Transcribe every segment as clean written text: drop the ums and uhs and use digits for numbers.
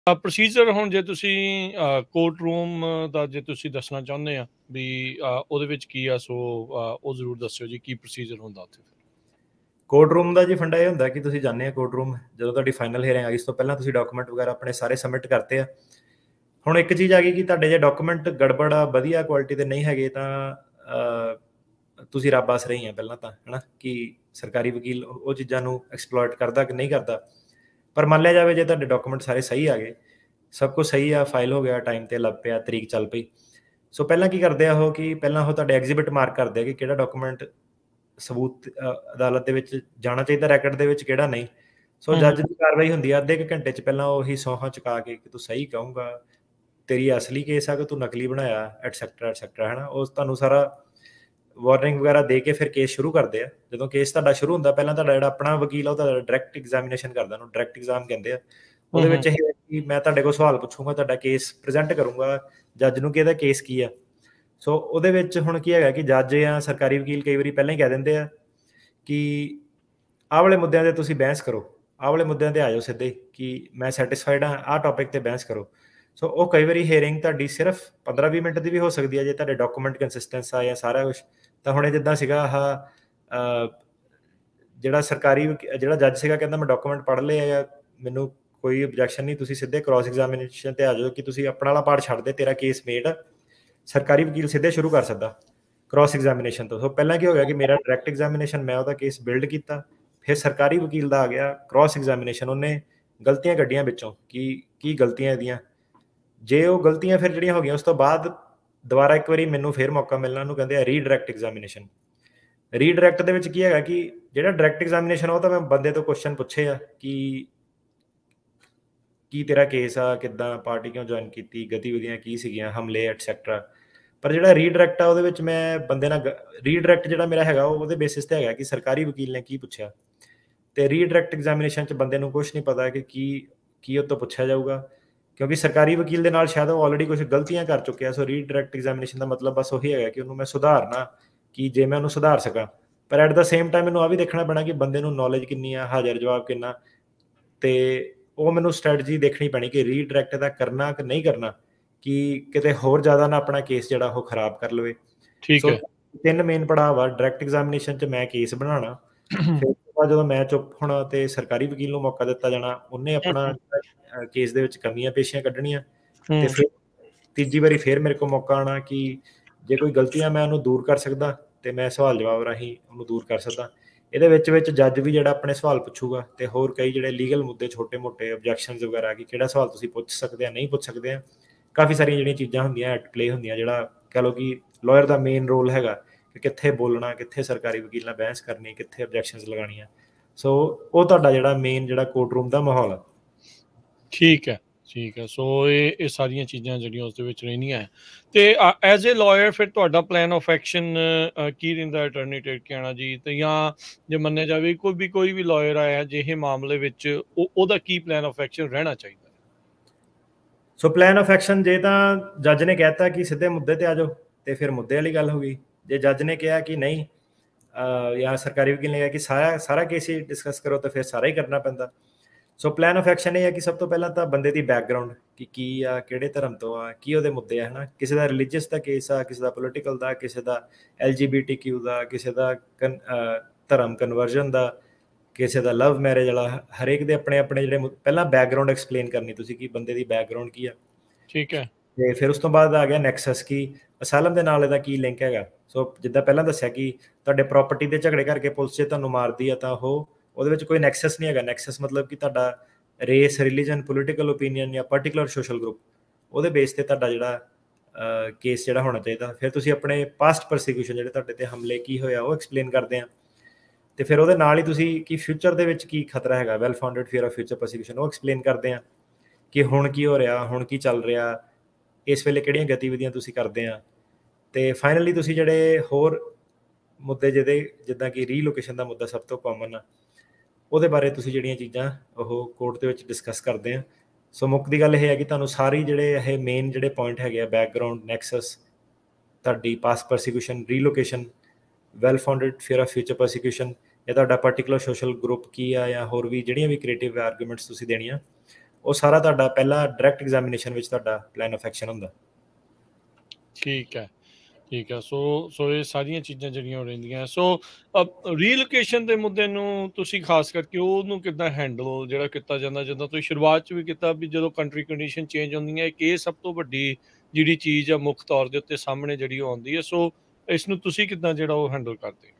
Procedure ਹੁਣ ਜੇ ਤੁਸੀਂ ਕੋਰਟ ਰੂਮ ਦਾ ਜੇ ਤੁਸੀਂ ਦੱਸਣਾ ਚਾਹੁੰਦੇ ਆ ਵੀ ਉਹਦੇ ਵਿੱਚ ਕੀ ਆ, ਸੋ ਉਹ ਜ਼ਰੂਰ ਦੱਸਿਓ ਜੀ ਕੀ ਪ੍ਰੋਸੀਜਰ ਹੁੰਦਾ ਉੱਥੇ। ਕੋਰਟ ਰੂਮ ਦਾ ਜੀ ਫੰਡਾ ਇਹ ਹੁੰਦਾ ਕਿ ਤੁਸੀਂ ਜਾਂਦੇ ਆ ਕੋਰਟ ਰੂਮ, ਜਦੋਂ ਤੁਹਾਡੀ ਫਾਈਨਲ ਹੀਅਰਿੰਗ ਆ ਗਈ, ਇਸ ਤੋਂ ਪਹਿਲਾਂ ਤੁਸੀਂ ਡਾਕੂਮੈਂਟ ਵਗੈਰਾ ਆਪਣੇ ਸਾਰੇ ਸਬਮਿਟ ਕਰਤੇ ਆ। ਹੁਣ ਇੱਕ ਚੀਜ਼ ਆ ਗਈ ਕਿ ਤੁਹਾਡੇ ਜੇ ਡਾਕੂਮੈਂਟ ਗੜਬੜ ਆ, ਵਧੀਆ ਕੁਆਲਿਟੀ ਦੇ ਨਹੀਂ ਹੈਗੇ, ਤਾਂ ਤੁਸੀਂ ਰੱਬ ਆਸ ਰਹੀ ਆ ਪਹਿਲਾਂ ਤਾਂ, ਹੈ ਨਾ, ਕਿ ਸਰਕਾਰੀ ਵਕੀਲ ਉਹ ਚੀਜ਼ਾਂ ਨੂੰ ਐਕਸਪਲੋਇਟ ਕਰਦਾ ਕਿ ਨਹੀਂ ਕਰਦਾ। ਪਰ ਮੰਨ ਲਿਆ ਜਾਵੇ ਜੇ ਤੁਹਾਡੇ ਡਾਕੂਮੈਂਟ ਸਾਰੇ ਸਹੀ ਆ ਗਏ, ਸਭ ਕੁਝ ਸਹੀ ਆ, ਫਾਈਲ ਹੋ ਗਿਆ, ਟਾਈਮ 'ਤੇ ਲੱਗ ਪਿਆ, ਤਰੀਕ ਚੱਲ ਪਈ, ਸੋ ਪਹਿਲਾਂ ਕੀ ਕਰਦੇ ਆ ਉਹ ਕਿ ਪਹਿਲਾਂ ਉਹ ਤੁਹਾਡੇ ਐਗਜ਼ੀਬਿਟ ਮਾਰਕ ਕਰਦੇ ਆ ਕਿ ਕਿਹੜਾ ਡਾਕੂਮੈਂਟ ਸਬੂਤ ਅਦਾਲਤ ਦੇ ਵਿੱਚ ਜਾਣਾ ਚਾਹੀਦਾ, ਰੈਕਟ ਦੇ ਵਿੱਚ ਕਿਹੜਾ ਨਹੀਂ। ਸੋ ਜੱਜ ਦੀ ਕਾਰਵਾਈ ਹੁੰਦੀ ਆ ਅੱਧੇ ਕੁ ਘੰਟੇ 'ਚ, ਪਹਿਲਾਂ ਉਹੀ ਸੌਹਾਂ ਚੁਕਾ ਕੇ ਕਿ ਤੂੰ ਸਹੀ ਕਹੂੰਗਾ, ਤੇਰੀ ਅਸਲੀ ਕੇਸ ਆ ਕਿ ਤੂੰ ਨਕਲੀ ਬਣਾਇਆ, ਐਟਸੈਕਟਰਾ ਐਟਸੈਕਟਰਾ, ਹੈ ਨਾ। ਉਹ ਤੁਹਾਨੂੰ ਸਾਰਾ ਵਾਰਨਿੰਗ ਵਗੈਰਾ ਦੇ ਕੇ ਫਿਰ ਕੇਸ ਸ਼ੁਰੂ ਕਰਦੇ ਆ। ਜਦੋਂ ਕੇਸ ਤੁਹਾਡਾ ਸ਼ੁਰੂ ਹੁੰਦਾ, ਪਹਿਲਾਂ ਤੁਹਾਡਾ ਜਿਹੜਾ ਆਪਣਾ ਵਕੀਲ ਆ ਉਹ ਤੁਹਾਡਾ ਡਾਇਰੈਕਟ ਐਗਜ਼ਾਮੀਨੇਸ਼ਨ ਕਰਦਾ, ਉਹਨੂੰ ਡਾਇਰੈਕਟ ਐਗਜ਼ਾਮ ਕਹਿੰਦੇ ਆ। ਉਹਦੇ ਵਿੱਚ ਇਹ ਕਿ ਮੈਂ ਤੁਹਾਡੇ ਕੋਲ ਸਵਾਲ ਪੁੱਛੂੰਗਾ, ਤੁਹਾਡਾ ਕੇਸ ਪ੍ਰੈਜ਼ੈਂਟ ਕਰੂੰਗਾ ਜੱਜ ਨੂੰ ਕਿ ਇਹਦਾ ਕੇਸ ਕੀ ਆ। ਸੋ ਉਹਦੇ ਵਿੱਚ ਹੁਣ ਕੀ ਹੈਗਾ ਕਿ ਜੱਜ ਜਾਂ ਸਰਕਾਰੀ ਵਕੀਲ ਕਈ ਵਾਰੀ ਪਹਿਲਾਂ ਹੀ ਕਹਿ ਦਿੰਦੇ ਆ ਕਿ ਆਹ ਵਾਲੇ ਮੁੱਦਿਆਂ 'ਤੇ ਤੁਸੀਂ ਬਹਿਸ ਕਰੋ, ਆਹ ਵਾਲੇ ਮੁੱਦਿਆਂ 'ਤੇ ਆ ਜਾਓ ਸਿੱਧੇ ਕਿ ਮੈਂ ਸੈਟਿਸਫਾਈਡ ਹਾਂ, ਆਹ ਟੌਪਿਕ 'ਤੇ ਬਹਿਸ ਕਰੋ। ਸੋ ਉਹ ਕਈ ਵਾਰੀ ਹੀਅਰਿੰਗ ਤੁਹਾਡੀ ਸਿਰਫ 15-20 ਮਿੰਟ ਦੀ ਵੀ ਹੋ ਸਕਦੀ ਹੈ ਜੇ ਤੁਹਾਡੇ ਡਾਕੂਮੈਂਟ ਕੰਸਿਸਟੈਂਸ ਆ ਜਾਂ ਸਾਰਾ ਕੁਛ। ਤਾਂ ਹੁਣ ਜਿੱਦਾਂ ਸੀਗਾ ਜਿਹੜਾ ਜੱਜ ਸੀਗਾ ਕਹਿੰਦਾ ਮੈਂ ਡਾਕੂਮੈਂਟ ਪੜ੍ਹ ਲਏ ਆ, ਮੈਨੂੰ ਕੋਈ ਓਬਜੈਕਸ਼ਨ ਨਹੀਂ, ਤੁਸੀਂ ਸਿੱਧੇ ਕ੍ਰਾਸ ਐਗਜ਼ਾਮੀਨੇਸ਼ਨ 'ਤੇ ਆ ਜਾਓ ਕਿ ਤੁਸੀਂ ਆਪਣਾ ਵਾਲਾ ਪਾਰਟ ਛੱਡ ਦੇ, ਤੇਰਾ ਕੇਸ ਮੇਡ ਆ। ਸਰਕਾਰੀ ਵਕੀਲ ਸਿੱਧੇ ਸ਼ੁਰੂ ਕਰ ਸਕਦਾ ਕ੍ਰਾਸ ਐਗਜ਼ਾਮੀਨੇਸ਼ਨ ਤੋਂ। ਸੋ ਪਹਿਲਾਂ ਕੀ ਹੋ ਗਿਆ ਕਿ ਮੇਰਾ ਡਾਇਰੈਕਟ ਐਗਜ਼ਾਮੀਨੇਸ਼ਨ, ਮੈਂ ਉਹਦਾ ਕੇਸ ਬਿਲਡ ਕੀਤਾ, ਫਿਰ ਸਰਕਾਰੀ ਵਕੀਲ ਦਾ ਆ ਗਿਆ ਕ੍ਰਾਸ ਐਗਜ਼ਾਮੀਨੇਸ਼ਨ, ਉਹਨੇ ਗਲਤੀਆਂ ਕੱਢੀਆਂ ਵਿੱਚੋਂ ਕਿ ਕੀ ਗਲਤੀਆਂ ਇਹਦੀਆਂ, ਜੇ ਉਹ ਗਲਤੀਆਂ ਫਿਰ ਜਿਹੜੀਆਂ ਹੋ ਗਈਆਂ ਉਸ ਤੋਂ ਬਾਅਦ ਦੁਬਾਰਾ ਇੱਕ ਵਾਰੀ ਮੈਨੂੰ ਫਿਰ ਮੌਕਾ ਮਿਲਣਾ, ਉਹਨੂੰ ਕਹਿੰਦੇ ਆ ਰੀਡਾਇਰੈਕਟ ਐਗਜ਼ਾਮੀਨੇਸ਼ਨ। ਰੀਡਾਇਰੈਕਟ ਦੇ ਵਿੱਚ ਕੀ ਹੈਗਾ ਕਿ ਜਿਹੜਾ ਡਾਇਰੈਕਟ ਐਗਜ਼ਾਮੀਨੇਸ਼ਨ ਉਹ ਤਾਂ ਮੈਂ ਬੰਦੇ ਤੋਂ ਕੁਐਸਚਨ ਪੁੱਛੇ ਆ ਕਿ ਕੀ ਤੇਰਾ ਕੇਸ ਆ, ਕਿੱਦਾਂ ਪਾਰਟੀ ਕਿਉਂ ਜੁਆਇਨ ਕੀਤੀ, ਗਤੀਵਿਧੀਆਂ ਕੀ ਸੀਗੀਆਂ, ਹਮਲੇ ਐਟਸੈਕਟਰਾ। ਪਰ ਜਿਹੜਾ ਰੀਡਾਇਰੈਕਟ ਆ ਉਹਦੇ ਵਿੱਚ ਮੈਂ ਬੰਦੇ ਨਾਲ ਰੀਡਾਇਰੈਕਟ ਜਿਹੜਾ ਮੇਰਾ ਹੈਗਾ ਉਹਦੇ ਬੇਸਿਸ ਤੇ ਹੈਗਾ ਕਿ ਸਰਕਾਰੀ ਵਕੀਲ ਨੇ ਕੀ ਪੁੱਛਿਆ। ਤੇ ਰੀਡਾਇਰੈਕਟ ਐਗਜ਼ਾਮੀਨੇਸ਼ਨ 'ਚ ਬੰਦੇ ਨੂੰ ਕੁਛ ਨਹੀਂ ਪਤਾ ਕਿ ਕੀ ਉਹ ਤੋਂ ਪੁੱਛਿਆ ਜਾਊਗਾ, ਕਿਉਂਕਿ ਸਰਕਾਰੀ ਵਕੀਲ ਦੇ ਨਾਲ ਸ਼ਾਇਦ ਉਹ ਆਲਰੇਡੀ ਕੁਝ ਗਲਤੀਆਂ ਕਰ ਚੁੱਕਿਆ। ਸੋ ਰੀਡਾਇਰੈਕਟ ਐਗਜ਼ਾਮੀਨੇਸ਼ਨ ਦਾ ਮਤਲਬ ਬਸ ਉਹੀ ਹੈਗਾ ਕਿ ਉਹਨੂੰ ਮੈਂ ਸੁਧਾਰਨਾ, ਕਿ ਜੇ ਮੈਂ ਉਹਨੂੰ ਸੁਧਾਰ ਸਕਾਂ। ਪਰ ਐਟ ਦਾ ਸੇਮ ਟਾਈਮ ਮੈਨੂੰ ਆ ਵੀ ਦੇਖਣਾ ਪੈਣਾ ਕਿ ਬੰਦੇ ਨੂੰ ਨੌਲੇਜ ਕਿੰਨੀ ਆ, ਹਾਜ਼ਰ ਜਵਾਬ ਕਿੰਨਾ, ਤੇ ਉਹ ਮੈਨੂੰ ਸਟ੍ਰੈਟਜੀ ਦੇਖਣੀ ਪੈਣੀ ਕਿ ਰੀਡਾਇਰੈਕਟ ਦਾ ਕਰਨਾ ਕਿ ਨਹੀਂ ਕਰਨਾ, ਕਿ ਕਿਤੇ ਹੋਰ ਜ਼ਿਆਦਾ ਨਾ ਆਪਣਾ ਕੇਸ ਜਿਹੜਾ ਉਹ ਖਰਾਬ ਕਰ ਲਵੇ। ਸੋ 3 ਮੇਨ ਪੜਾਅ ਵਾ ਡਾਇਰੈਕਟ ਐਗਜ਼ਾਮੀਨੇਸ਼ਨ 'ਚ। ਮੈਂ ਕੇਸ ਬਣਾਉਣਾ, ਫਿਰ ਉਸ ਤੋਂ ਬਾਅਦ ਜਦੋਂ ਮੈਂ ਚੁੱਪ ਹੋਣਾ ਤੇ ਸਰਕਾਰੀ ਵਕੀਲ ਨੂੰ ਮੌਕਾ ਦਿੱਤਾ ਜਾਣਾ, ਉਹਨੇ ਆਪਣਾ ਕੇਸ ਦੇ ਵਿੱਚ ਕਮੀਆਂ ਪੇਸ਼ੀਆਂ ਕੱਢਣੀਆਂ, ਤੇ ਫਿਰ ਤੀਜੀ ਵਾਰੀ ਫਿਰ ਮੇਰੇ ਕੋਲ ਮੌਕਾ ਆਉਣਾ ਕਿ ਜੇ ਕੋਈ ਗਲਤੀਆਂ ਮੈਂ ਉਹਨੂੰ ਦੂਰ ਕਰ ਸਕਦਾ ਤੇ ਮੈਂ ਸਵਾਲ ਜਵਾਬ ਰਾਹੀਂ ਉਹਨੂੰ ਦੂਰ ਕਰ ਸਕਦਾ। ਇਹਦੇ ਵਿੱਚ ਜੱਜ ਵੀ ਜਿਹੜਾ ਆਪਣੇ ਸਵਾਲ ਪੁੱਛੂਗਾ, ਤੇ ਹੋਰ ਕਈ ਜਿਹੜੇ ਲੀਗਲ ਮੁੱਦੇ ਛੋਟੇ ਮੋਟੇ ਆਬਜੈਕਸ਼ਨਸ ਵਗੈਰਾ ਕਿ ਕਿਹੜਾ ਸਵਾਲ ਤੁਸੀਂ ਪੁੱਛ ਸਕਦੇ ਆ, ਨਹੀਂ ਪੁੱਛ ਸਕਦੇ ਆ, ਕਾਫੀ ਸਾਰੀਆਂ ਜਿਹੜੀਆਂ ਚੀਜ਼ਾਂ ਹੁੰਦੀਆਂ ਐਟ ਪਲੇ ਹੁੰਦੀਆਂ, ਜਿਹੜਾ ਕਹਿ ਲਓ ਕਿ ਲਾਇਰ ਦਾ ਮੇਨ ਰੋਲ ਹੈਗਾ ਕਿ ਕਿੱਥੇ ਬੋਲਣਾ, ਕਿੱਥੇ ਸਰਕਾਰੀ ਵਕੀਲ ਨਾਲ ਬਹਿਸ ਕਰਨੀ, ਕਿੱਥੇ ਆਬਜੈਕਸ਼ਨਸ ਲਗਾਉਣੀਆਂ। ਸੋ ਉਹ ਤੁਹਾਡਾ ਜਿਹੜਾ ਮੇਨ ਜਿਹੜਾ ਕੋਰਟ ਰੂਮ ਦਾ ਮਾਹੌਲ ਆ। ਠੀਕ ਹੈ। ਸੋ ਇਹ ਸਾਰੀਆਂ ਚੀਜ਼ਾਂ ਜਿਹੜੀਆਂ ਉਸ ਦੇ ਵਿੱਚ ਰਹਿੰਦੀਆਂ। ਤੇ ਐਜ਼ ਏ ਲਾਇਰ ਫਿਰ ਤੁਹਾਡਾ ਪਲਾਨ ਆਫ ਐਕਸ਼ਨ ਕੀ ਰਹਿੰਦਾ ਅਟਰਨੀ ਟੇਕ ਕੇ ਆਉਣਾ ਜੀ, ਤੇ ਜਾਂ ਜੇ ਮੰਨਿਆ ਜਾਵੇ ਕੋਈ ਵੀ ਲਾਇਰ ਆਇਆ ਜਿਹੇ ਮਾਮਲੇ ਵਿੱਚ ਉਹਦਾ ਕੀ ਪਲਾਨ ਆਫ ਐਕਸ਼ਨ ਰਹਿਣਾ ਚਾਹੀਦਾ? ਸੋ ਪਲਾਨ ਆਫ ਐਕਸ਼ਨ, ਜੇ ਤਾਂ ਜੱਜ ਨੇ ਕਹਿਤਾ ਕਿ ਸਿੱਧੇ ਮੁੱਦੇ ਤੇ ਆ ਜਾਓ ਤੇ ਫਿਰ ਮੁੱਦੇ ਵਾਲੀ ਗੱਲ ਹੋ ਗਈ। ਜੇ ਜੱਜ ਨੇ ਕਿਹਾ ਕਿ ਨਹੀਂ, ਜਾਂ ਸਰਕਾਰੀ ਵਕੀਲ ਨੇ ਕਿਹਾ ਕਿ ਸਾਰਾ ਕੇਸ ਹੀ ਡਿਸਕਸ ਕਰੋ, ਤਾਂ ਫਿਰ ਸਾਰਾ ਹੀ ਕਰਨਾ ਪੈਂਦਾ। ਸੋ ਪਲਾਨ ਆਫ ਐਕਸ਼ਨ ਇਹ ਹੈ ਕਿ ਸਭ ਤੋਂ ਪਹਿਲਾਂ ਤਾਂ ਬੰਦੇ ਦੀ ਬੈਕਗਰਾਉਂਡ ਕਿ ਕੀ ਆ, ਕਿਹੜੇ ਧਰਮ ਤੋਂ ਆ, ਕੀ ਉਹਦੇ ਮੁੱਦੇ ਆ, ਹੈ ਨਾ। ਕਿਸੇ ਦਾ ਰਿਲੀਜੀਅਸ ਦਾ ਕੇਸ ਆ, ਕਿਸੇ ਦਾ ਪੋਲੀਟੀਕਲ ਦਾ, ਕਿਸੇ ਦਾ LGBTQ ਦਾ, ਕਿਸੇ ਦਾ ਧਰਮ ਕਨਵਰਜਨ ਦਾ, ਕਿਸੇ ਦਾ ਲਵ ਮੈਰਿਜ ਵਾਲਾ। ਹਰੇਕ ਦੇ ਆਪਣੇ ਆਪਣੇ ਜਿਹੜੇ ਪਹਿਲਾਂ ਬੈਕਗਰਾਉਂਡ ਐਕਸਪਲੇਨ ਕਰਨੀ ਤੁਸੀਂ ਕਿ ਬੰਦੇ ਦੀ ਬੈਕਗਰਾਉਂਡ ਕੀ ਆ। ਠੀਕ ਹੈ। ਤੇ ਫਿਰ ਉਸ ਤੋਂ ਬਾਅਦ ਆ ਗਿਆ ਨੈਕਸਸ, ਕਿ ਅਸਾਲਮ ਦੇ ਨਾਲ ਇਹਦਾ ਕੀ ਲਿੰਕ ਹੈਗਾ। ਸੋ ਜਿੱਦਾਂ ਪਹਿਲਾਂ ਦੱਸਿਆ ਕਿ ਤੁਹਾਡੇ ਪ੍ਰਾਪਰਟੀ ਦੇ ਝਗੜੇ ਕਰਕੇ ਪੁਲਿਸ ਜੇ ਤੁਹਾਨੂੰ ਮਾਰਦੀ ਆ, ਤਾਂ ਉਹਦੇ ਵਿੱਚ ਕੋਈ ਨੈਕਸਸ ਨਹੀਂ ਹੈਗਾ। ਨੈਕਸਸ ਮਤਲਬ ਕਿ ਤੁਹਾਡਾ ਰੇਸ, ਰਿਲੀਜਨ, ਪੋਲੀਟੀਕਲ ਓਪੀਨੀਅਨ ਜਾਂ ਪਰਟੀਕੁਲਰ ਸੋਸ਼ਲ ਗਰੁੱਪ, ਉਹਦੇ ਬੇਸ ਤੇ ਤੁਹਾਡਾ ਜਿਹੜਾ ਕੇਸ ਜਿਹੜਾ ਹੋਣਾ ਚਾਹੀਦਾ। ਫਿਰ ਤੁਸੀਂ ਆਪਣੇ ਪਾਸਟ ਪਰਸੀਕਿਊਸ਼ਨ, ਜਿਹੜੇ ਤੁਹਾਡੇ ਤੇ ਹਮਲੇ ਕੀ ਹੋਇਆ, ਉਹ ਐਕਸਪਲੇਨ ਕਰਦੇ ਆ। ਤੇ ਫਿਰ ਉਹਦੇ ਨਾਲ ਹੀ ਤੁਸੀਂ ਕਿ ਫਿਊਚਰ ਦੇ ਵਿੱਚ ਕੀ ਖਤਰਾ ਹੈਗਾ, well founded fear of future persecution, ਉਹ ਐਕਸਪਲੇਨ ਕਰਦੇ ਆ ਕਿ ਹੁਣ ਕੀ ਹੋ ਰਿਹਾ, ਹੁਣ ਕੀ ਚੱਲ ਰਿਹਾ, ਇਸ ਵੇਲੇ ਕਿਹੜੀਆਂ ਗਤੀਵਿਧੀਆਂ ਤੁਸੀਂ ਕਰਦੇ ਆ। ਤੇ ਫਾਈਨਲੀ ਤੁਸੀਂ ਜਿਹੜੇ ਹੋਰ ਮੁੱਦੇ ਜਿੱਦਾਂ ਕਿ ਰੀਲੋਕੇਸ਼ਨ ਦਾ ਮੁੱਦਾ ਸਭ ਤੋਂ ਕਾਮਨ ਆ, ਉਹਦੇ ਬਾਰੇ ਤੁਸੀਂ ਜਿਹੜੀਆਂ ਚੀਜ਼ਾਂ ਉਹ ਕੋਰਟ ਦੇ ਵਿੱਚ ਡਿਸਕਸ ਕਰਦੇ ਆ। ਸੋ ਮੁੱਖ ਦੀ ਗੱਲ ਇਹ ਹੈ ਕਿ ਤੁਹਾਨੂੰ ਸਾਰੇ ਜਿਹੜੇ ਇਹ ਮੇਨ ਜਿਹੜੇ ਪੁਆਇੰਟ ਹੈਗੇ ਆ, ਬੈਕਗਰਾਉਂਡ, ਨੈਕਸਸ, ਤੁਹਾਡੀ past persecution, relocation, well founded fear of future persecution, ਜਾਂ ਤੁਹਾਡਾ ਪਰਟੀਕੁਲਰ ਸੋਸ਼ਲ ਗਰੁੱਪ ਕੀ ਆ, ਜਾਂ ਹੋਰ ਵੀ ਜਿਹੜੀਆਂ ਵੀ ਕ੍ਰੀਏਟਿਵ ਆਰਗੂਮੈਂਟਸ ਤੁਸੀਂ ਦੇਣੀਆਂ, ਉਹ ਸਾਰਾ ਤੁਹਾਡਾ ਪਹਿਲਾ ਡਾਇਰੈਕਟ ਐਗਜ਼ਾਮੀਨੇਸ਼ਨ ਵਿੱਚ ਤੁਹਾਡਾ ਪਲਾਨ ਆਫ ਐਕਸ਼ਨ ਹੁੰਦਾ। ਠੀਕ ਹੈ, ਠੀਕ ਹੈ। ਸੋ ਇਹ ਸਾਰੀਆਂ ਚੀਜ਼ਾਂ ਜਿਹੜੀਆਂ ਰਹਿੰਦੀਆਂ। ਸੋ ਰੀਲੋਕੇਸ਼ਨ ਦੇ ਮੁੱਦੇ ਨੂੰ ਤੁਸੀਂ ਖਾਸ ਕਰਕੇ ਉਹਨੂੰ ਕਿੱਦਾਂ ਹੈਂਡਲ ਜਿਹੜਾ ਕੀਤਾ ਜਾਂਦਾ, ਜਿੱਦਾਂ ਤੁਸੀਂ ਸ਼ੁਰੂਆਤ 'ਚ ਵੀ ਕੀਤਾ ਵੀ ਜਦੋਂ ਕੰਟਰੀ ਕੰਡੀਸ਼ਨ ਚੇਂਜ ਹੁੰਦੀਆਂ, ਇੱਕ ਇਹ ਸਭ ਤੋਂ ਵੱਡੀ ਜਿਹੜੀ ਚੀਜ਼ ਆ ਮੁੱਖ ਤੌਰ ਦੇ ਉੱਤੇ ਸਾਹਮਣੇ ਜਿਹੜੀ ਉਹ ਆਉਂਦੀ ਹੈ। ਸੋ ਇਸ ਨੂੰ ਤੁਸੀਂ ਕਿੱਦਾਂ ਜਿਹੜਾ ਉਹ ਹੈਂਡਲ ਕਰਦੇ?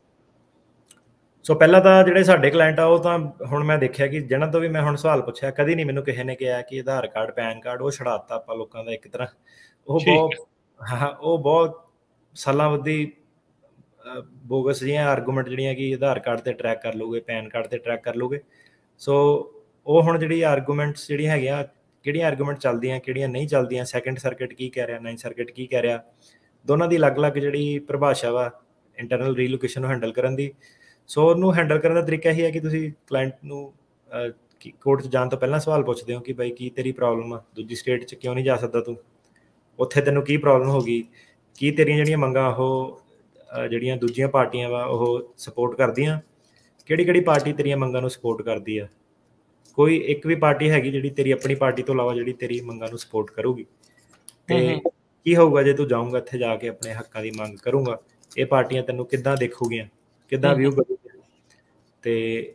ਸੋ ਪਹਿਲਾਂ ਤਾਂ ਜਿਹੜੇ ਸਾਡੇ ਕਲਾਇੰਟ ਆ, ਉਹ ਤਾਂ ਹੁਣ ਮੈਂ ਦੇਖਿਆ ਕਿ ਜਿਹਨਾਂ ਤੋਂ ਵੀ ਮੈਂ ਹੁਣ ਸਵਾਲ ਪੁੱਛਿਆ, ਕਦੀ ਨਹੀਂ ਮੈਨੂੰ ਕਿਸੇ ਨੇ ਕਿਹਾ ਕਿ ਆਧਾਰ ਕਾਰਡ, ਪੈਨ ਕਾਰਡ ਉਹ ਛਡਾਤਾ ਆਪਾਂ ਲੋਕਾਂ ਦਾ ਇੱਕ ਤਰ੍ਹਾਂ। ਉਹ ਬਹੁਤ ਉਹ ਬਹੁਤ ਸਾਲਾਂ ਬੱਧੀ ਬੋਗਸ ਜਿਹੀਆਂ ਆਰਗੂਮੈਂਟ ਜਿਹੜੀਆਂ ਕਿ ਆਧਾਰ ਕਾਰਡ ਤੇ ਟਰੈਕ ਕਰ ਲਓਗੇ, ਪੈਨ ਕਾਰਡ ਤੇ ਟਰੈਕ ਕਰ ਲਓਗੇ। ਸੋ ਉਹ ਹੁਣ ਜਿਹੜੀ ਆਰਗੂਮੈਂਟਸ ਜਿਹੜੀਆਂ ਹੈਗੀਆਂ, ਕਿਹੜੀਆਂ ਆਰਗੂਮੈਂਟ ਚੱਲਦੀਆਂ, ਕਿਹੜੀਆਂ ਨਹੀਂ ਚੱਲਦੀਆਂ, ਸੈਕੰਡ ਸਰਕਿਟ ਕੀ ਕਹਿ ਰਿਹਾ, ਨਾਈਨਥ ਸਰਕਿਟ ਕੀ ਕਹਿ ਰਿਹਾ, ਦੋਨਾਂ ਦੀ ਅਲੱਗ-ਅਲੱਗ ਜਿਹੜੀ ਪਰਿਭਾਸ਼ਾ ਵਾ ਇੰਟਰਨਲ ਰੀਲੋਕੇਸ਼ਨ ਨੂੰ ਹੈਂਡਲ ਕਰਨ ਦੀ। ਸੋ ਉਹਨੂੰ ਹੈਂਡਲ ਕਰਨ ਦਾ ਤਰੀਕਾ ਇਹ ਹੈ ਕਿ ਤੁਸੀਂ ਕਲਾਇੰਟ ਨੂੰ ਕੋਰਟ 'ਚ ਜਾਣ ਤੋਂ ਪਹਿਲਾਂ ਸਵਾਲ ਪੁੱਛਦੇ ਹੋ ਕਿ ਬਾਈ ਕੀ ਤੇਰੀ ਪ੍ਰੋਬਲਮ ਆ, ਦੂਜੀ ਸਟੇਟ 'ਚ ਕਿਉਂ ਨਹੀਂ ਜਾ ਸਕਦਾ ਤੂੰ, ਉੱਥੇ ਤੈਨੂੰ ਕੀ ਪ੍ਰੋਬਲਮ ਹੋ ਗਈ, ਕੀ ਤੇਰੀਆਂ ਜਿਹੜੀਆਂ ਮੰਗਾਂ ਉਹ ਜਿਹੜੀਆਂ ਦੂਜੀਆਂ ਪਾਰਟੀਆਂ ਵਾ ਉਹ ਸਪੋਰਟ ਕਰਦੀਆਂ, ਕਿਹੜੀ ਪਾਰਟੀ ਤੇਰੀਆਂ ਮੰਗਾਂ ਨੂੰ ਸਪੋਰਟ ਕਰਦੀ ਆ, ਕੋਈ ਇੱਕ ਵੀ ਪਾਰਟੀ ਹੈਗੀ ਜਿਹੜੀ ਤੇਰੀ ਆਪਣੀ ਪਾਰਟੀ ਤੋਂ ਇਲਾਵਾ ਜਿਹੜੀ ਤੇਰੀ ਮੰਗਾਂ ਨੂੰ ਸਪੋਰਟ ਕਰੂਗੀ, ਤੇ ਕੀ ਹੋਊਗਾ ਜੇ ਤੂੰ ਜਾਊਂਗਾ ਇੱਥੇ ਜਾ ਕੇ ਆਪਣੇ ਹੱਕਾਂ ਦੀ ਮੰਗ ਕਰੂੰਗਾ, ਇਹ ਪਾਰਟੀਆਂ ਤੈਨੂੰ ਕਿੱਦਾਂ ਦੇਖੂਗੀਆਂ, ਕਿੱਦਾਂ ਵਿਊ ਕਰੂਗੀਆਂ। ਤੇ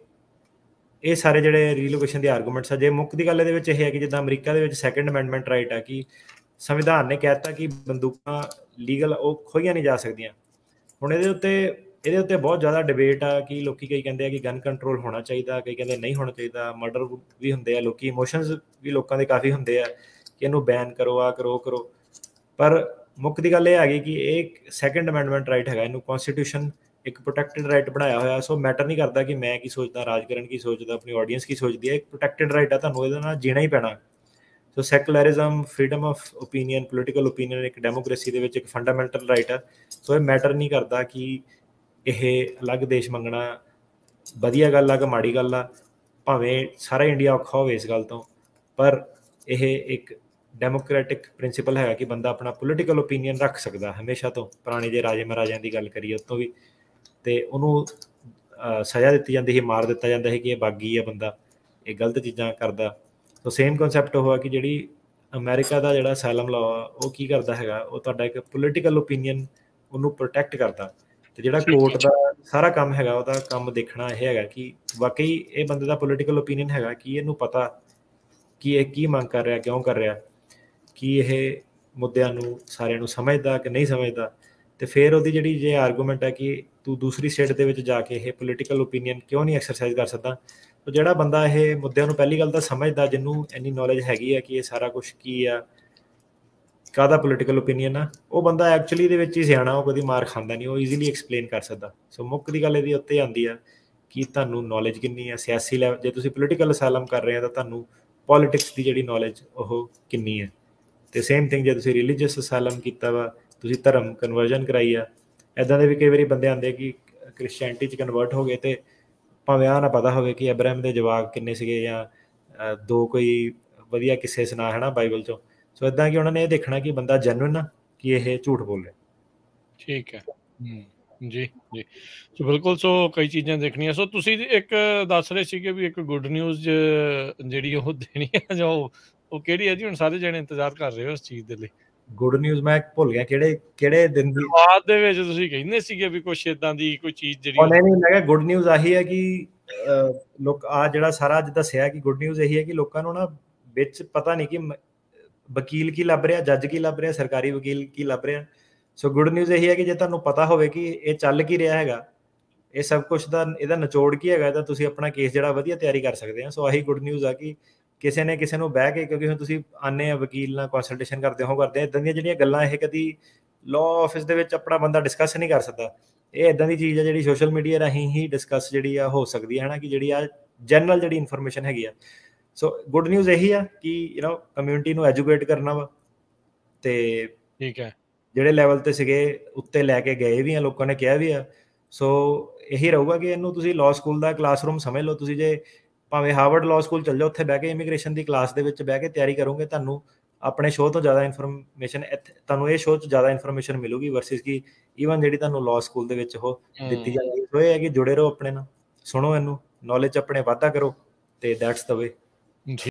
ਇਹ ਸਾਰੇ ਜਿਹੜੇ ਰੀਲੋਕੇਸ਼ਨ ਦੇ ਆਰਗੂਮੈਂਟਸ ਆ। ਜੇ ਮੁੱਖ ਦੀ ਗੱਲ ਇਹਦੇ ਵਿੱਚ ਇਹ ਹੈ ਕਿ ਜਿੱਦਾਂ ਅਮਰੀਕਾ ਦੇ ਵਿੱਚ ਸੈਕੰਡ ਅਮੈਂਡਮੈਂਟ ਰਾਈਟ ਆ ਕਿ ਸੰਵਿਧਾਨ ਨੇ ਕਹਿ ਦਿੱਤਾ ਕਿ ਬੰਦੂਕਾਂ ਲੀਗਲ ਉਹ ਖੋਹੀਆਂ ਨਹੀਂ ਜਾ ਸਕਦੀਆਂ। ਹੁਣ ਇਹਦੇ ਉੱਤੇ ਬਹੁਤ ਜ਼ਿਆਦਾ ਡਿਬੇਟ ਆ ਕਿ ਲੋਕੀ ਕਈ ਕਹਿੰਦੇ ਆ ਕਿ ਗਨ ਕੰਟਰੋਲ ਹੋਣਾ ਚਾਹੀਦਾ, ਕਈ ਕਹਿੰਦੇ ਨਹੀਂ ਹੋਣਾ ਚਾਹੀਦਾ, ਮਰਡਰ ਵੀ ਹੁੰਦੇ ਆ, ਲੋਕੀ ਇਮੋਸ਼ਨਸ ਵੀ ਲੋਕਾਂ ਦੇ ਕਾਫੀ ਹੁੰਦੇ ਆ ਕਿ ਇਹਨੂੰ ਬੈਨ ਕਰੋ, ਆ ਕਰੋ, ਉਹ ਕਰੋ। ਪਰ ਮੁੱਖ ਦੀ ਗੱਲ ਇਹ ਹੈਗੀ ਕਿ ਇਹ ਸੈਕੰਡ ਅਮੈਂਡਮੈਂਟ ਰਾਈਟ ਹੈਗਾ, ਇਹਨੂੰ ਕੌਨਸਟੀਟਿਊਸ਼ਨ ਇੱਕ ਪ੍ਰੋਟੈਕਟਡ ਰਾਈਟ ਬਣਾਇਆ ਹੋਇਆ। ਸੋ ਮੈਟਰ ਨਹੀਂ ਕਰਦਾ ਕਿ ਮੈਂ ਕੀ ਸੋਚਦਾ, ਰਾਜਕਰਨ ਕੀ ਸੋਚਦਾ, ਆਪਣੀ ਆਡੀਅנס ਕੀ ਸੋਚਦੀ ਹੈ, ਇੱਕ ਪ੍ਰੋਟੈਕਟਡ ਰਾਈਟ ਆ, ਤੁਹਾਨੂੰ ਇਹਦੇ ਨਾਲ ਜੀਣਾ ਹੀ ਪੈਣਾ। So secularism, freedom of opinion, political opinion ਇੱਕ ਡੈਮੋਕ੍ਰੇਸੀ ਦੇ ਵਿੱਚ ਇੱਕ ਫੰਡਾਮੈਂਟਲ ਰਾਈਟ ਆ। ਸੋ ਇਹ ਮੈਟਰ ਨਹੀਂ ਕਰਦਾ ਕਿ ਇਹ ਅਲੱਗ ਦੇਸ਼ ਮੰਗਣਾ ਵਧੀਆ ਗੱਲ ਆ ਕਿ ਮਾੜੀ ਗੱਲ ਆ, ਭਾਵੇਂ ਸਾਰਾ ਇੰਡੀਆ ਔਖਾ ਹੋਵੇ ਇਸ ਗੱਲ ਤੋਂ, ਪਰ ਇਹ ਇੱਕ ਡੈਮੋਕ੍ਰੈਟਿਕ ਪ੍ਰਿੰਸੀਪਲ ਹੈਗਾ ਕਿ ਬੰਦਾ ਆਪਣਾ ਪੋਲੀਟੀਕਲ ਓਪੀਨੀਅਨ ਰੱਖ ਸਕਦਾ ਹਮੇਸ਼ਾ ਤੋਂ। ਪੁਰਾਣੇ ਜੇ ਰਾਜੇ ਮਹਾਰਾਜਿਆਂ ਦੀ ਗੱਲ ਕਰੀਏ ਉਸ ਤੋਂ ਵੀ, ਤੇ ਉਹਨੂੰ ਸਜ਼ਾ ਦਿੱਤੀ ਜਾਂਦੀ ਸੀ, ਮਾਰ ਦਿੱਤਾ ਜਾਂਦਾ ਸੀ ਕਿ ਇਹ ਬਾਗੀ ਆ ਬੰਦਾ, ਇਹ ਗਲਤ ਚੀਜ਼ਾਂ ਕਰਦਾ। ਸੋ ਸੇਮ ਕਨਸੈਪਟ ਉਹ ਆ ਕਿ ਜਿਹੜੀ ਅਮਰੀਕਾ ਦਾ ਜਿਹੜਾ ਅਸਾਈਲਮ ਲਾਅ ਆ ਉਹ ਕੀ ਕਰਦਾ ਹੈਗਾ, ਉਹ ਤੁਹਾਡਾ ਇੱਕ ਪੋਲੀਟੀਕਲ ਓਪੀਨੀਅਨ ਉਹਨੂੰ ਪ੍ਰੋਟੈਕਟ ਕਰਦਾ। ਤੇ ਜਿਹੜਾ ਕੋਰਟ ਦਾ ਸਾਰਾ ਕੰਮ ਹੈਗਾ, ਉਹਦਾ ਕੰਮ ਦੇਖਣਾ ਇਹ ਹੈਗਾ ਕਿ ਵਾਕਈ ਇਹ ਬੰਦੇ ਦਾ ਪੋਲੀਟੀਕਲ ਓਪੀਨੀਅਨ ਹੈਗਾ, ਕਿ ਇਹਨੂੰ ਪਤਾ ਕਿ ਇਹ ਕੀ ਮੰਗ ਕਰ ਰਿਹਾ, ਕਿਉਂ ਕਰ ਰਿਹਾ, ਕਿ ਇਹ ਮੁੱਦਿਆਂ ਨੂੰ ਸਾਰਿਆਂ ਨੂੰ ਸਮਝਦਾ ਕਿ ਨਹੀਂ ਸਮਝਦਾ। ਤੇ ਫਿਰ ਉਹਦੀ ਜਿਹੜੀ ਜੇ ਆਰਗੂਮੈਂਟ ਹੈ ਕਿ ਤੂੰ ਦੂਸਰੀ ਸਟੇਟ ਦੇ ਵਿੱਚ ਜਾ ਕੇ ਇਹ ਪੋਲੀਟੀਕਲ ਓਪੀਨੀਅਨ ਕਿਉਂ ਨਹੀਂ ਐਕਸਰਸਾਈਜ਼ ਕਰ ਸਕਦਾ। ਤਾਂ ਜਿਹੜਾ ਬੰਦਾ ਇਹ ਮੁੱਦਿਆਂ ਨੂੰ ਪਹਿਲੀ ਗੱਲ ਤਾਂ ਸਮਝਦਾ, ਜਿਹਨੂੰ ਇੰਨੀ ਨੌਲੇਜ ਹੈਗੀ ਆ ਕਿ ਇਹ ਸਾਰਾ ਕੁਛ ਕੀ ਆ, ਕਾਹਦਾ ਪੋਲੀਟੀਕਲ ਓਪੀਨੀਅਨ ਆ, ਉਹ ਬੰਦਾ ਐਕਚੁਅਲੀ ਦੇ ਵਿੱਚ ਹੀ ਸਿਆਣਾ, ਉਹ ਕਦੀ ਮਾਰ ਖਾਂਦਾ ਨਹੀਂ, ਉਹ ਈਜ਼ੀਲੀ ਐਕਸਪਲੇਨ ਕਰ ਸਕਦਾ। ਸੋ ਮੁੱਖ ਦੀ ਗੱਲ ਇਹਦੀ ਉੱਤੇ ਆਉਂਦੀ ਆ ਕਿ ਤੁਹਾਨੂੰ ਨੌਲੇਜ ਕਿੰਨੀ ਆ ਸਿਆਸੀ ਲੈਵਲ। ਜੇ ਤੁਸੀਂ ਪੋਲੀਟੀਕਲ ਅਸਾਈਲਮ ਕਰ ਰਹੇ ਆ ਤਾਂ ਤੁਹਾਨੂੰ ਪੋਲੀਟਿਕਸ ਦੀ ਜਿਹੜੀ ਨੌਲੇਜ ਉਹ ਕਿੰਨੀ ਹੈ। ਤੇ ਸੇਮ ਥਿੰਗ ਜੇ ਤੁਸੀਂ ਰਿਲੀਜੀਅਸ ਅਸਾਈਲਮ ਕੀਤਾ ਵਾ, ਤੁਸੀਂ ਧਰਮ ਕਨਵਰਜਨ ਕਰਾਈ ਆ, ਇੱਦਾਂ ਦੇ ਵੀ ਕਈ ਵਾਰੀ ਬੰਦੇ ਆਉਂਦੇ ਕਿ ਕ੍ਰਿਸਚੈਨਿਟੀ 'ਚ ਕਨਵਰਟ ਹੋ ਗਏ, ਤੇ ਭਾਵੇਂ ਆਹ ਨਾ ਪਤਾ ਹੋਵੇ ਕਿ ਅਬਰਾਹਮ ਦੇ ਜਵਾਕ ਕਿੰਨੇ ਸੀਗੇ, ਜਾਂ ਦੋ ਕੋਈ ਵਧੀਆ ਕਿੱਸੇ ਸੁਣਾ ਹੈ ਨਾ ਬਾਈਬਲ 'ਚੋਂ। ਸੋ ਇੱਦਾਂ ਕਿ ਉਹਨਾਂ ਨੇ ਇਹ ਦੇਖਣਾ ਕਿ ਬੰਦਾ ਜੈਨੂਇਨ ਆ, ਕਿ ਇਹ ਝੂਠ ਬੋਲ ਰਿਹਾ। ਠੀਕ ਹੈ ਜੀ ਜੀ। ਸੋ ਬਿਲਕੁਲ, ਸੋ ਕਈ ਚੀਜ਼ਾਂ ਦੇਖਣੀਆਂ। ਸੋ ਤੁਸੀਂ ਇੱਕ ਦੱਸ ਰਹੇ ਸੀਗੇ ਵੀ ਇੱਕ ਗੁੱਡ ਨਿਊਜ਼ ਜਿਹੜੀ ਉਹ ਦੇਣੀ ਹੈ, ਜੋ ਉਹ ਕਿਹੜੀ ਹੈ ਜੀ? ਹੁਣ ਸਾਰੇ ਜਣੇ ਇੰਤਜ਼ਾਰ ਕਰ ਰਹੇ ਹੋ ਉਸ ਚੀਜ਼ ਦੇ ਲਈ। ਗੁੱਡ ਨਿਊਜ਼ ਮੈਂ ਭੁੱਲ ਗਿਆ ਕਿਹੜੇ ਦਿਨ ਦੀ ਬਾਅਦ ਦੇ ਵਿੱਚ ਤੁਸੀਂ ਕਹਿੰਦੇ ਸੀਗੇ ਵੀ ਕੁਛ ਇਦਾਂ ਦੀ ਕੋਈ ਚੀਜ਼ ਜਿਹੜੀ ਨਹੀਂ, ਮੈਂ ਕਿਹਾ ਗੁੱਡ ਨਿਊਜ਼ ਆਹੀ ਹੈ ਕਿ ਲੋਕ ਆ ਜਿਹੜਾ ਸਾਰਾ ਅੱਜ ਦੱਸਿਆ ਕਿ ਗੁੱਡ ਨਿਊਜ਼ ਇਹੀ ਹੈ ਕਿ ਲੋਕਾਂ ਨੂੰ ਨਾ ਵਿੱਚ ਪਤਾ ਨਹੀਂ ਕਿ ਵਕੀਲ ਕੀ ਲੱਭ ਰਿਹਾ, ਜੱਜ ਕੀ ਲੱਭ ਰਿਹਾ, ਸਰਕਾਰੀ ਵਕੀਲ ਕੀ ਲੱਭ ਰਿਹਾ। ਸੋ ਗੁੱਡ ਨਿਊਜ਼ ਇਹੀ ਹੈ ਕਿ ਜੇ ਤੁਹਾਨੂੰ ਪਤਾ ਹੋਵੇ ਕਿ ਇਹ ਚੱਲ ਕੀ ਰਿਹਾ ਹੈਗਾ, ਇਹ ਸਭ ਕੁਛ ਦਾ ਇਹਦਾ ਨਿਚੋੜ ਕੀ ਹੈਗਾ, ਤਾਂ ਤੁਸੀਂ ਆਪਣਾ ਕੇਸ ਜਿਹੜਾ ਵਧੀਆ ਤਿਆਰੀ ਕਰ ਸਕਦੇ ਆ। ਸੋ ਆਹੀ ਗੁੱਡ ਨਿਊਜ਼ ਆ ਕਿ ਕਿਸੇ ਨੇ ਕਿਸੇ ਨੂੰ ਬਹਿ ਕੇ, ਕਿਉਂਕਿ ਹੁਣ ਤੁਸੀਂ ਆਨੇ ਆ ਵਕੀਲ ਨਾਲ ਕੰਸਲਟੇਸ਼ਨ ਕਰਦੇ ਇੱਦਾਂ ਦੀਆਂ ਜਿਹੜੀਆਂ ਗੱਲਾਂ ਇਹ ਕਦੀ ਲਾਅ ਆਫਿਸ ਦੇ ਵਿੱਚ ਆਪਣਾ ਬੰਦਾ ਡਿਸਕਸ ਨਹੀਂ ਕਰ ਸਕਦਾ। ਇਹ ਇੱਦਾਂ ਦੀ ਚੀਜ਼ ਆ ਜਿਹੜੀ ਸੋਸ਼ਲ ਮੀਡੀਆ ਰਾਹੀਂ ਹੀ ਡਿਸਕਸ ਜਿਹੜੀ ਆ ਹੋ ਸਕਦੀ ਹੈ ਨਾ, ਕਿ ਜਿਹੜੀ ਆ ਜਨਰਲ ਜਿਹੜੀ ਇਨਫੋਰਮੇਸ਼ਨ ਹੈਗੀ ਆ। ਸੋ ਗੁੱਡ ਨਿਊਜ਼ ਇਹੀ ਆ ਕਿ ਕਮਿਊਨਿਟੀ ਨੂੰ ਐਜੂਕੇਟ ਕਰਨਾ ਵਾ, ਤੇ ਠੀਕ ਹੈ ਜਿਹੜੇ ਲੈਵਲ ਤੇ ਸੀਗੇ ਉੱਤੇ ਲੈ ਕੇ ਗਏ ਵੀ ਆ, ਲੋਕਾਂ ਨੇ ਕਿਹਾ ਵੀ ਆ। ਸੋ ਇਹੀ ਰਹੂਗਾ ਕਿ ਇਹਨੂੰ ਤੁਸੀਂ ਲਾਅ ਸਕੂਲ ਦਾ ਕਲਾਸਰੂਮ ਸਮਝ ਲਓ। ਤੁਸੀਂ ਜੇ ਭਾਵੇਂ ਹਾਰਵਰਡ ਲਾਅ ਸਕੂਲ ਚੱਲ ਜਾਓ, ਉੱਥੇ ਬਹਿ ਕੇ ਇਮੀਗ੍ਰੇਸ਼ਨ ਦੀ ਕਲਾਸ ਦੇ ਵਿੱਚ ਬਹਿ ਕੇ ਤਿਆਰੀ ਕਰੋਗੇ, ਤੁਹਾਨੂੰ ਆਪਣੇ ਸ਼ੋਅ ਤੋਂ ਜ਼ਿਆਦਾ ਇਨਫੋਰਮੇਸ਼ਨ ਤੁਹਾਨੂੰ ਇਹ ਸ਼ੋਅ 'ਚ ਜ਼ਿਆਦਾ ਇਨਫੋਰਮੇਸ਼ਨ ਮਿਲੂਗੀ ਵਰਸਿਸ ਕਿ ਈਵਨ ਜਿਹੜੀ ਤੁਹਾਨੂੰ ਲਾਅ ਸਕੂਲ ਦੇ ਵਿੱਚ ਉਹ ਦਿੱਤੀ ਜਾਂਦੀ ਹੈ। ਸੋ ਇਹ ਹੈ ਕਿ ਜੁੜੇ ਰਹੋ ਆਪਣੇ ਨਾਲ, ਸੁਣੋ ਇਹਨੂੰ, ਨੌਲੇਜ ਆਪਣੇ ਵਾਧਾ ਕਰੋ, ਤੇ ਦੈਟਸ ਦ ਵੇ।